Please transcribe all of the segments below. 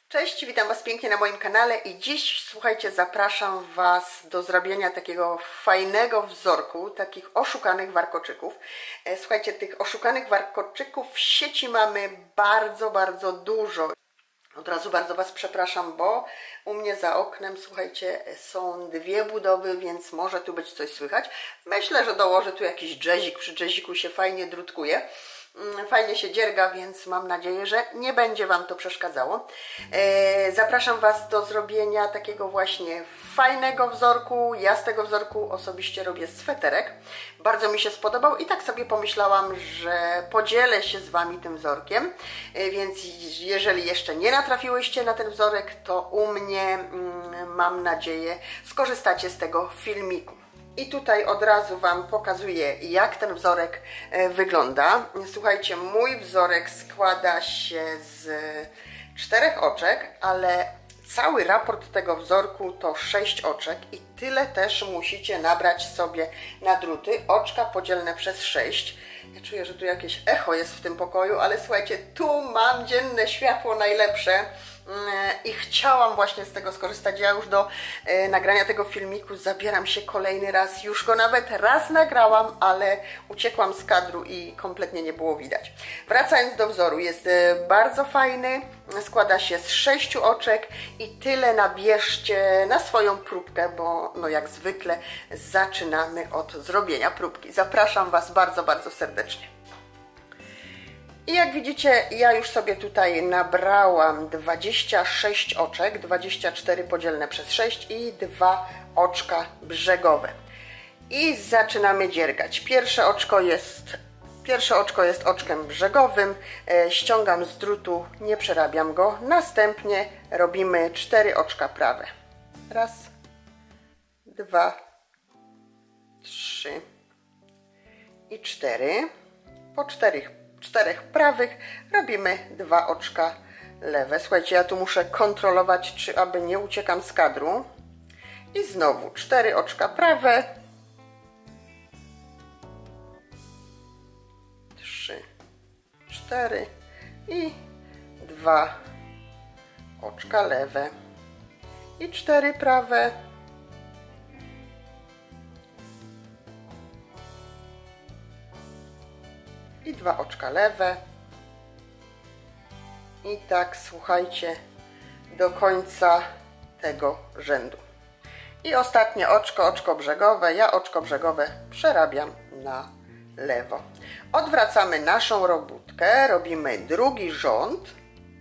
Cześć, witam Was pięknie na moim kanale i dziś, słuchajcie, zapraszam Was do zrobienia takiego fajnego wzorku, takich oszukanych warkoczyków. Słuchajcie, tych oszukanych warkoczyków w sieci mamy bardzo dużo. Od razu bardzo Was przepraszam, bo u mnie za oknem, słuchajcie, są dwie budowy, więc może tu być coś słychać. Myślę, że dołożę tu jakiś jazzik, przy jazziku się fajnie drutkuje. Fajnie się dzierga, więc mam nadzieję, że nie będzie Wam to przeszkadzało. Zapraszam Was do zrobienia takiego właśnie fajnego wzorku. Ja z tego wzorku osobiście robię sweterek. Bardzo mi się spodobał i tak sobie pomyślałam, że podzielę się z Wami tym wzorkiem. Więc jeżeli jeszcze nie natrafiłyście na ten wzorek, to u mnie, mam nadzieję, skorzystacie z tego filmiku. I tutaj od razu Wam pokazuję, jak ten wzorek wygląda. Słuchajcie, mój wzorek składa się z 4 oczek, ale cały raport tego wzorku to 6 oczek i tyle też musicie nabrać sobie na druty. Oczka podzielne przez 6. Ja czuję, że tu jakieś echo jest w tym pokoju, ale słuchajcie, tu mam dzienne światło najlepsze. I chciałam właśnie z tego skorzystać. Ja już do nagrania tego filmiku zabieram się kolejny raz. Już go nawet raz nagrałam, ale uciekłam z kadru i kompletnie nie było widać. Wracając do wzoru, jest bardzo fajny. Składa się z 6 oczek i tyle nabierzcie na swoją próbkę, bo no jak zwykle zaczynamy od zrobienia próbki. Zapraszam Was bardzo serdecznie. I jak widzicie, ja już sobie tutaj nabrałam 26 oczek, 24 podzielne przez 6 i 2 oczka brzegowe. I zaczynamy dziergać. Pierwsze oczko jest oczkiem brzegowym, ściągam z drutu, nie przerabiam go. Następnie robimy 4 oczka prawe. Raz, 2, 3 i 4. Po 4 prawych robimy 2 oczka lewe. Słuchajcie, ja tu muszę kontrolować, czy aby nie uciekam z kadru. I znowu 4 oczka prawe. 3, 4 i 2 oczka lewe. I 4 prawe. I 2 oczka lewe. I tak, słuchajcie, do końca tego rzędu. I ostatnie oczko brzegowe. Ja oczko brzegowe przerabiam na lewo. Odwracamy naszą robótkę, robimy drugi rząd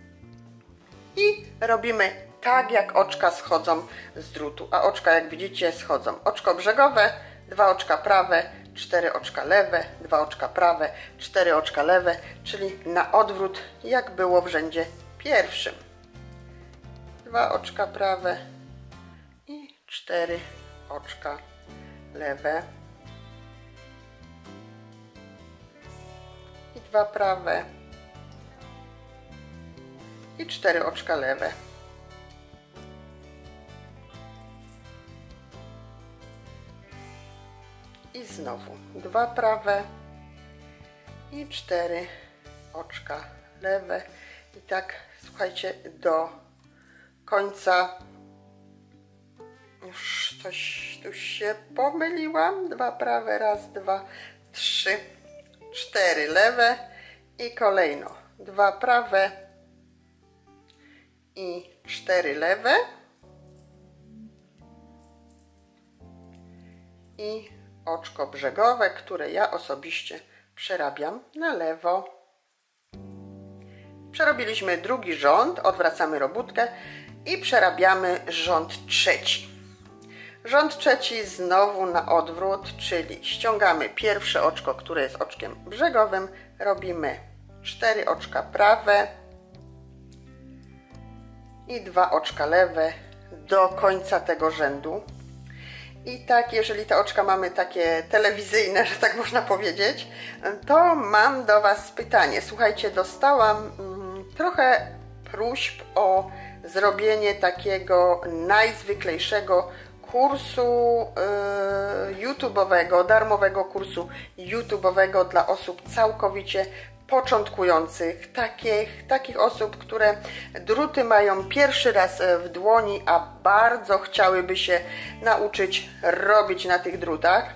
i robimy tak, jak oczka schodzą z drutu. A oczka, jak widzicie, schodzą. Oczko brzegowe, 2 oczka prawe, 4 oczka lewe, 2 oczka prawe, 4 oczka lewe, czyli na odwrót, jak było w rzędzie pierwszym. 2 oczka prawe i 4 oczka lewe. I 2 prawe i 4 oczka lewe. I znowu 2 prawe i 4 oczka lewe. I tak, słuchajcie, do końca. Już coś tu się pomyliłam. 2 prawe, raz, 2, 3, 4 lewe i kolejno 2 prawe i 4 lewe i oczko brzegowe, które ja osobiście przerabiam na lewo. Przerobiliśmy drugi rząd, odwracamy robótkę i przerabiamy rząd trzeci. Rząd trzeci znowu na odwrót, czyli ściągamy pierwsze oczko, które jest oczkiem brzegowym, robimy 4 oczka prawe i 2 oczka lewe do końca tego rzędu. I tak, jeżeli te oczka mamy takie telewizyjne, że tak można powiedzieć, to mam do Was pytanie. Słuchajcie, dostałam trochę próśb o zrobienie takiego najzwyklejszego kursu YouTube'owego, darmowego kursu YouTube'owego dla osób całkowicie początkujących, takich osób, które druty mają pierwszy raz w dłoni, a bardzo chciałyby się nauczyć robić na tych drutach.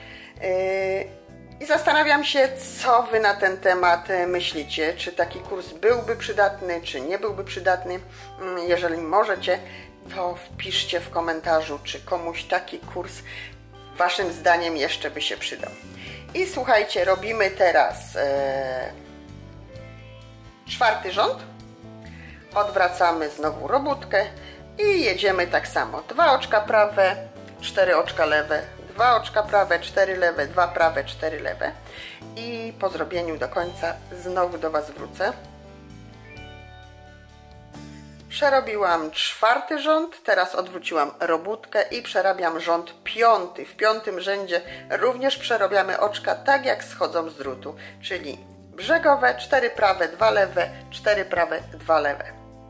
I zastanawiam się, co Wy na ten temat myślicie. Czy taki kurs byłby przydatny, czy nie byłby przydatny. Jeżeli możecie, to wpiszcie w komentarzu, czy komuś taki kurs Waszym zdaniem jeszcze by się przydał. I słuchajcie, robimy teraz 4. rząd. Odwracamy znowu robótkę i jedziemy tak samo. 2 oczka prawe, 4 oczka lewe, 2 oczka prawe, 4 lewe, 2 prawe, 4 lewe. I po zrobieniu do końca znowu do Was wrócę. Przerobiłam 4. rząd, teraz odwróciłam robótkę i przerabiam rząd 5. W 5. rzędzie również przerabiamy oczka tak jak schodzą z drutu, czyli brzegowe, 4 prawe, 2 lewe, 4 prawe, 2 lewe.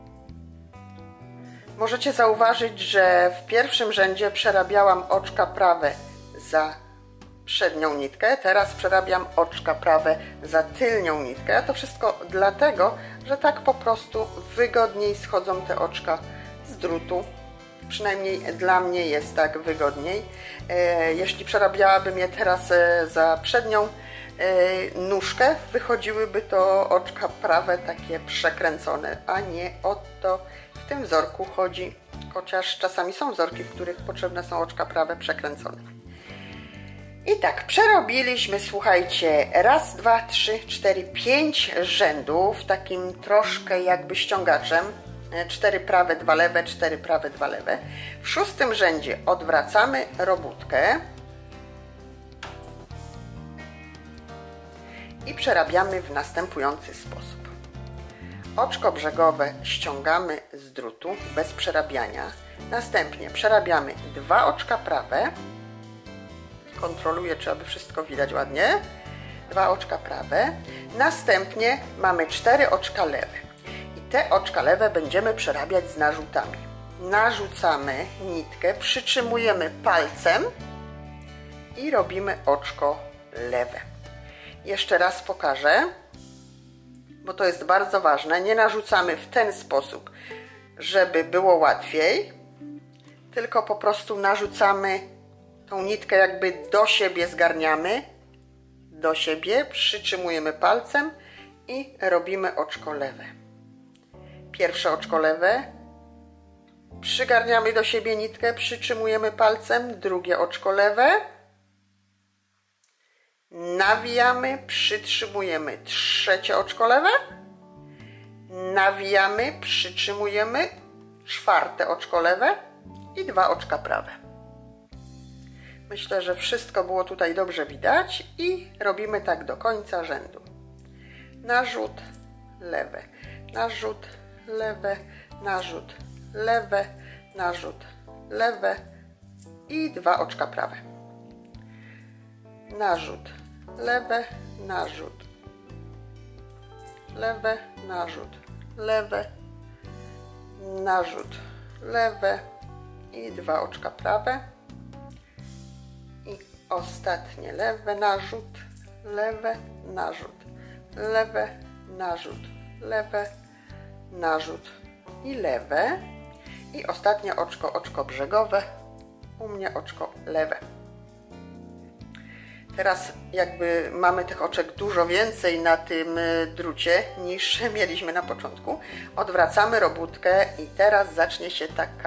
Możecie zauważyć, że w 1. rzędzie przerabiałam oczka prawe za przednią nitkę, teraz przerabiam oczka prawe za tylnią nitkę. A to wszystko dlatego, że tak po prostu wygodniej schodzą te oczka z drutu. Przynajmniej dla mnie jest tak wygodniej. Jeśli przerabiałabym je teraz za przednią nóżkę, wychodziłyby to oczka prawe takie przekręcone, a nie o to w tym wzorku chodzi. Chociaż czasami są wzorki, w których potrzebne są oczka prawe przekręcone. I tak, przerobiliśmy, słuchajcie, 1, 2, 3, 4, 5 rzędów, takim troszkę jakby ściągaczem. 4 prawe, 2 lewe, 4 prawe, 2 lewe. W 6. rzędzie odwracamy robótkę i przerabiamy w następujący sposób. Oczko brzegowe ściągamy z drutu bez przerabiania. Następnie przerabiamy 2 oczka prawe. Kontroluję, czy aby wszystko widać ładnie. 2 oczka prawe. Następnie mamy 4 oczka lewe. I te oczka lewe będziemy przerabiać z narzutami. Narzucamy nitkę, przytrzymujemy palcem i robimy oczko lewe. Jeszcze raz pokażę, bo to jest bardzo ważne. Nie narzucamy w ten sposób, żeby było łatwiej, tylko po prostu narzucamy tą nitkę, jakby do siebie zgarniamy, do siebie, przytrzymujemy palcem i robimy oczko lewe. Pierwsze oczko lewe, przygarniamy do siebie nitkę, przytrzymujemy palcem, drugie oczko lewe, nawijamy, przytrzymujemy, 3 oczko lewe, nawijamy, przytrzymujemy, 4 oczko lewe i 2 oczka prawe. Myślę, że wszystko było tutaj dobrze widać i robimy tak do końca rzędu. Narzut, lewe, narzut, lewe, narzut, lewe, narzut, lewe i 2 oczka prawe. Narzut, lewe, narzut, lewe, narzut, lewe, narzut, lewe i 2 oczka prawe. I ostatnie lewe, narzut, lewe, narzut, lewe, narzut, lewe, narzut i lewe. I ostatnie oczko, oczko brzegowe, u mnie oczko lewe. Teraz jakby mamy tych oczek dużo więcej na tym drucie niż mieliśmy na początku. Odwracamy robótkę i teraz zacznie się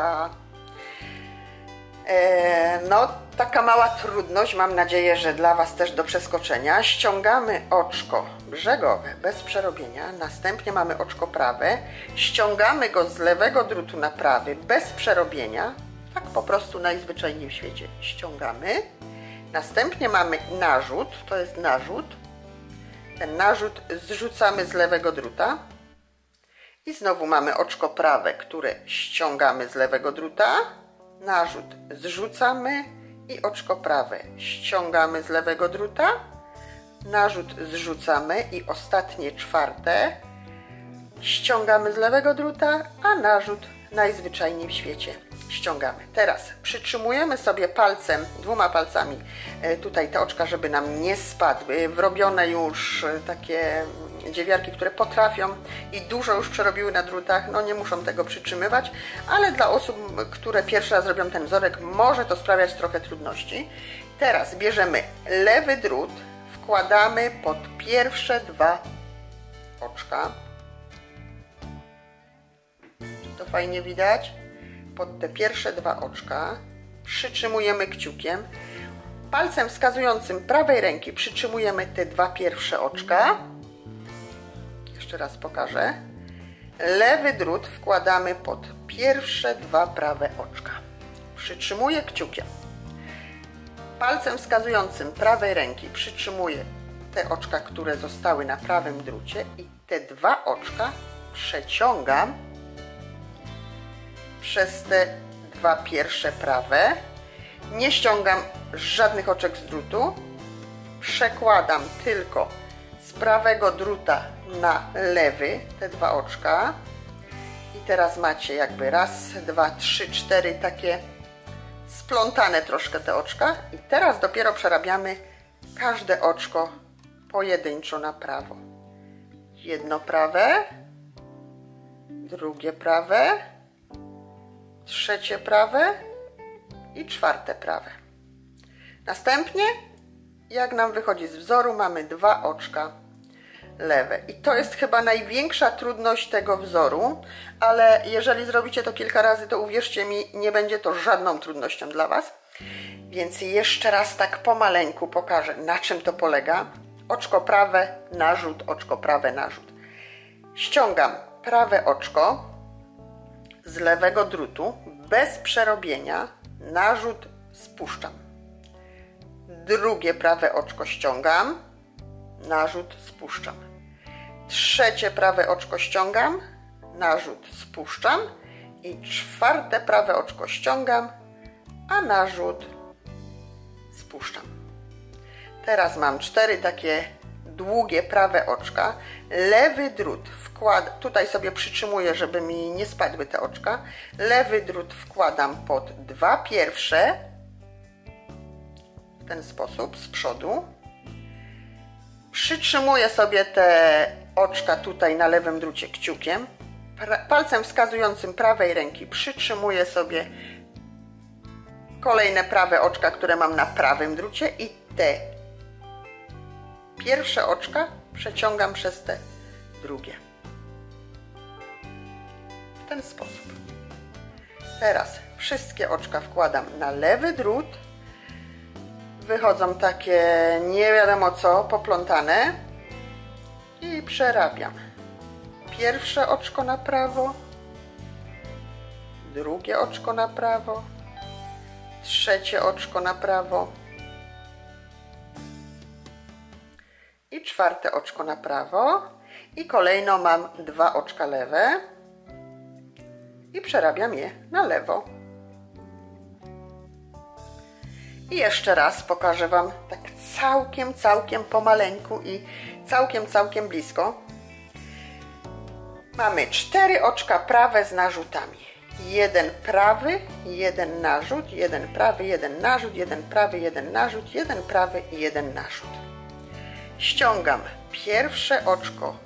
taka mała trudność, mam nadzieję, że dla Was też do przeskoczenia. Ściągamy oczko brzegowe bez przerobienia, następnie mamy oczko prawe, ściągamy go z lewego drutu na prawy bez przerobienia, tak po prostu najzwyczajniej w świecie ściągamy. Następnie mamy narzut, to jest narzut, ten narzut zrzucamy z lewego druta i znowu mamy oczko prawe, które ściągamy z lewego druta, narzut zrzucamy i oczko prawe ściągamy z lewego druta, narzut zrzucamy i ostatnie 4 ściągamy z lewego druta, a narzut najzwyczajniej w świecie ściągamy. Teraz przytrzymujemy sobie palcem, dwoma palcami tutaj te oczka, żeby nam nie spadły. Wrobione już takie dziewiarki, które potrafią i dużo już przerobiły na drutach, no nie muszą tego przytrzymywać, ale dla osób, które pierwszy raz robią ten wzorek, może to sprawiać trochę trudności. Teraz bierzemy lewy drut, wkładamy pod pierwsze dwa oczka. Czy to fajnie widać? Pod te pierwsze dwa oczka przytrzymujemy kciukiem. Palcem wskazującym prawej ręki przytrzymujemy te dwa pierwsze oczka. Jeszcze raz pokażę. Lewy drut wkładamy pod pierwsze dwa prawe oczka. Przytrzymuję kciukiem. Palcem wskazującym prawej ręki przytrzymuję te oczka, które zostały na prawym drucie i te dwa oczka przeciągam przez te dwa pierwsze prawe. Nie ściągam żadnych oczek z drutu. Przekładam tylko z prawego druta na lewy te dwa oczka. I teraz macie jakby raz, dwa, trzy, cztery takie splątane troszkę te oczka. I teraz dopiero przerabiamy każde oczko pojedynczo na prawo. Jedno prawe, drugie prawe, trzecie prawe i czwarte prawe. Następnie, jak nam wychodzi z wzoru, mamy dwa oczka lewe. I to jest chyba największa trudność tego wzoru, ale jeżeli zrobicie to kilka razy, to uwierzcie mi, nie będzie to żadną trudnością dla Was. Więc jeszcze raz tak pomaleńku pokażę, na czym to polega. Oczko prawe, narzut, oczko prawe, narzut. Ściągam prawe oczko z lewego drutu, bez przerobienia, narzut spuszczam. Drugie prawe oczko ściągam, narzut spuszczam. Trzecie prawe oczko ściągam, narzut spuszczam i czwarte prawe oczko ściągam, a narzut spuszczam. Teraz mam cztery takie długie prawe oczka. Lewy drut wkładam, tutaj sobie przytrzymuję, żeby mi nie spadły te oczka. Lewy drut wkładam pod dwa pierwsze, w ten sposób, z przodu. Przytrzymuję sobie te oczka tutaj na lewym drucie kciukiem. Palcem wskazującym prawej ręki przytrzymuję sobie kolejne prawe oczka, które mam na prawym drucie i te pierwsze oczka przeciągam przez te drugie. W ten sposób. Teraz wszystkie oczka wkładam na lewy drut. Wychodzą takie nie wiadomo co, poplątane i przerabiam. Pierwsze oczko na prawo, drugie oczko na prawo, trzecie oczko na prawo i czwarte oczko na prawo i kolejno mam dwa oczka lewe i przerabiam je na lewo. I jeszcze raz pokażę Wam tak całkiem pomaleńku i całkiem blisko. Mamy cztery oczka prawe z narzutami. Jeden prawy, jeden narzut, jeden prawy, jeden narzut, jeden prawy, jeden narzut, jeden prawy i jeden narzut. Ściągam pierwsze oczko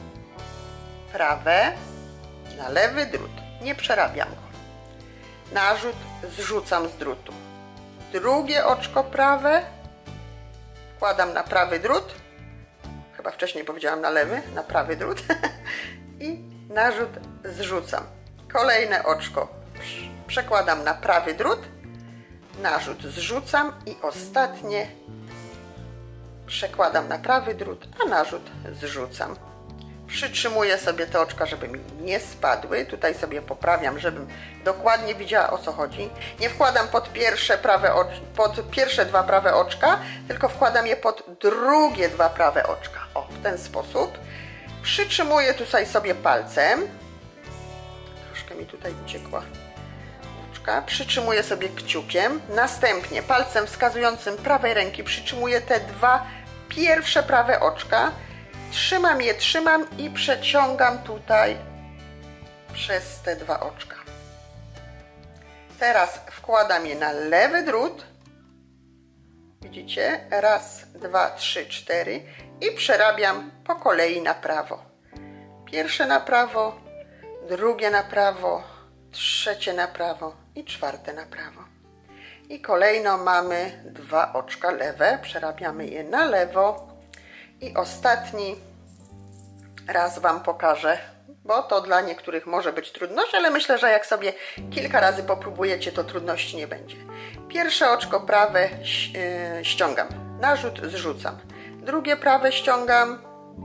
prawe na lewy drut. Nie przerabiam go. Narzut zrzucam z drutu. Drugie oczko prawe wkładam na prawy drut. Chyba wcześniej powiedziałam na lewy, na prawy drut. I narzut zrzucam. Kolejne oczko przekładam na prawy drut. Narzut zrzucam i ostatnie przekładam na prawy drut, a narzut zrzucam. Przytrzymuję sobie te oczka, żeby mi nie spadły. Tutaj sobie poprawiam, żebym dokładnie widziała, o co chodzi. Nie wkładam pod pierwsze dwa prawe oczka, tylko wkładam je pod drugie dwa prawe oczka. O, w ten sposób. Przytrzymuję tutaj sobie palcem. Troszkę mi tutaj uciekła oczka. Przytrzymuję sobie kciukiem. Następnie palcem wskazującym prawej ręki przytrzymuję te dwa pierwsze prawe oczka. Trzymam i przeciągam tutaj przez te dwa oczka. Teraz wkładam je na lewy drut. Widzicie? Raz, dwa, trzy, cztery i przerabiam po kolei na prawo. Pierwsze na prawo, drugie na prawo, trzecie na prawo i czwarte na prawo. I kolejno mamy 2 oczka lewe, przerabiamy je na lewo i ostatni raz Wam pokażę, bo to dla niektórych może być trudność, ale myślę, że jak sobie kilka razy popróbujecie, to trudności nie będzie. Pierwsze oczko prawe ściągam, narzut zrzucam, drugie prawe ściągam,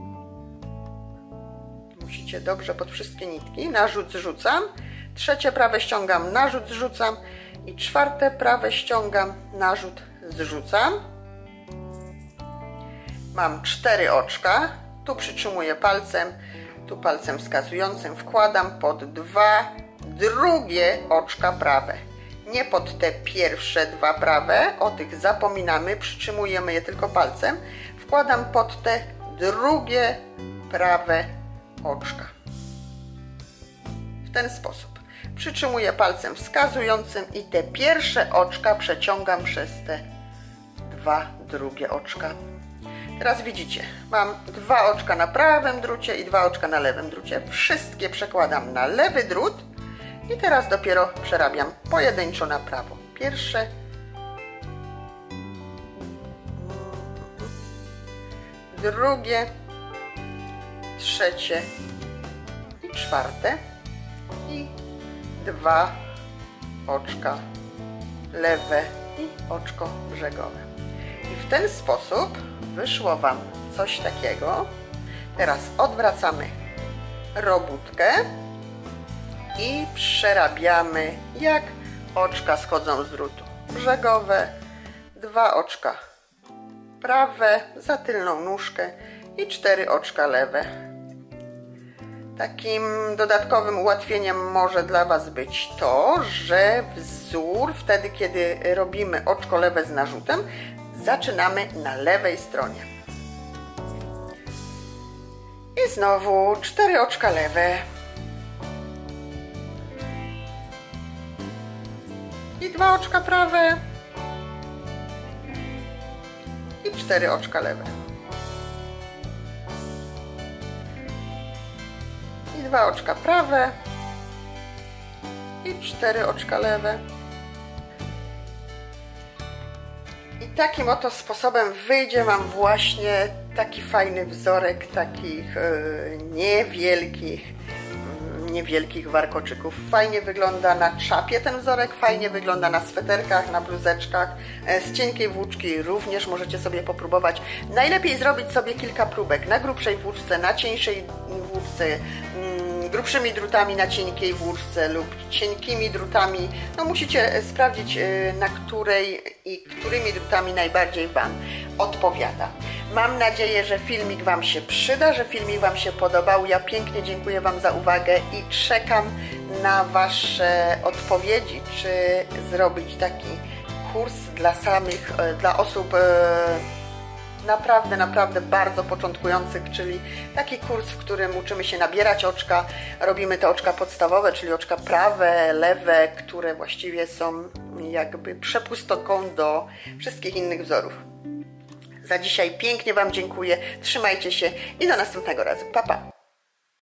musicie dobrze pod wszystkie nitki, narzut zrzucam, trzecie prawe ściągam, narzut zrzucam i czwarte prawe ściągam, narzut zrzucam. Mam 4 oczka, tu przytrzymuję palcem, tu palcem wskazującym wkładam pod 2 drugie oczka prawe. Nie pod te pierwsze 2 prawe, o tych zapominamy, przytrzymujemy je tylko palcem. Wkładam pod te drugie prawe oczka. W ten sposób. Przytrzymuję palcem wskazującym i te pierwsze oczka przeciągam przez te 2 drugie oczka. Teraz widzicie, mam 2 oczka na prawym drucie i 2 oczka na lewym drucie. Wszystkie przekładam na lewy drut i teraz dopiero przerabiam pojedynczo na prawo. Pierwsze, drugie, trzecie i czwarte i 2 oczka lewe i oczko brzegowe. I w ten sposób wyszło Wam coś takiego. Teraz odwracamy robótkę i przerabiamy, jak oczka schodzą z drutu. Brzegowe, 2 oczka prawe za tylną nóżkę i 4 oczka lewe. Takim dodatkowym ułatwieniem może dla Was być to, że wzór wtedy, kiedy robimy oczko lewe z narzutem, zaczynamy na lewej stronie. I znowu 4 oczka lewe. I 2 oczka prawe. I 4 oczka lewe. I 2 oczka prawe. I 4 oczka lewe. I takim oto sposobem wyjdzie Wam właśnie taki fajny wzorek takich niewielkich warkoczyków. Fajnie wygląda na czapie ten wzorek, fajnie wygląda na sweterkach, na bluzeczkach. Z cienkiej włóczki również możecie sobie popróbować. Najlepiej zrobić sobie kilka próbek na grubszej włóczce, na cieńszej włóczce, grubszymi drutami na cienkiej włóczce lub cienkimi drutami. No musicie sprawdzić, na której i którymi drutami najbardziej Wam odpowiada. Mam nadzieję, że filmik Wam się przyda, że filmik Wam się podobał. Ja pięknie dziękuję Wam za uwagę i czekam na Wasze odpowiedzi, czy zrobić taki kurs dla osób naprawdę bardzo początkujących, czyli taki kurs, w którym uczymy się nabierać oczka, robimy te oczka podstawowe, czyli oczka prawe, lewe, które właściwie są jakby przepustką do wszystkich innych wzorów. Za dzisiaj pięknie Wam dziękuję, trzymajcie się i do następnego razu. Pa, pa!